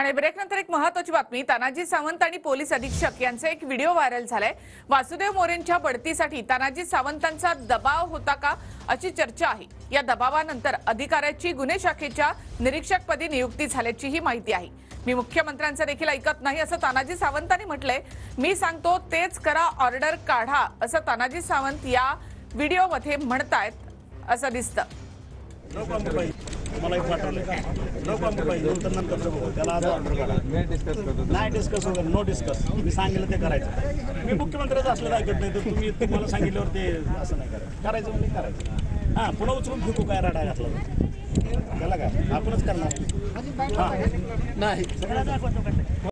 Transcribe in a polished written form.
आणि ब्रेकनंतर एक महत्त्वाची बातमी। तानाजी सावंत आणि पोलीस अधीक्षक यांचा एक व्हिडिओ व्हायरल झालाय। वासुदेव मोरेंच्या बढतीसाठी तानाजी सावंतांचा दबाव होता का अशी चर्चा आहे। या दबावानंतर अधिकाऱ्याची गुन्हे शाखेच्या निरीक्षकपदी नियुक्ती झाल्याची ही माहिती आहे। मी मुख्यमंत्र्यांचं देखील ऐकत नाही असं तानाजी सावंतांनी म्हटलंय। मी सांगतो तेच करा, ऑर्डर काढा असं तानाजी सावंत या व्हिडिओमध्ये म्हणतायत असं दिसतं। मला एक वाटलं नो कॉम्प्रोमाइज नंतर बघू त्याला आज ऑर्डर करा नाही डिस्कस वगैरे नो डिस्कस मी सांगितलं ते करायचं। मी मुख्यमंत्र्याचं असलं ऐकत नाही तर तुम्हाला सांगितल्यावर ते असं नाही करायचं म्हणजे करायचं। हां पुन्हा उचलून फेकू काय राडा घातला त्याला काय आपणच करणार हां नाही सगळ्यांना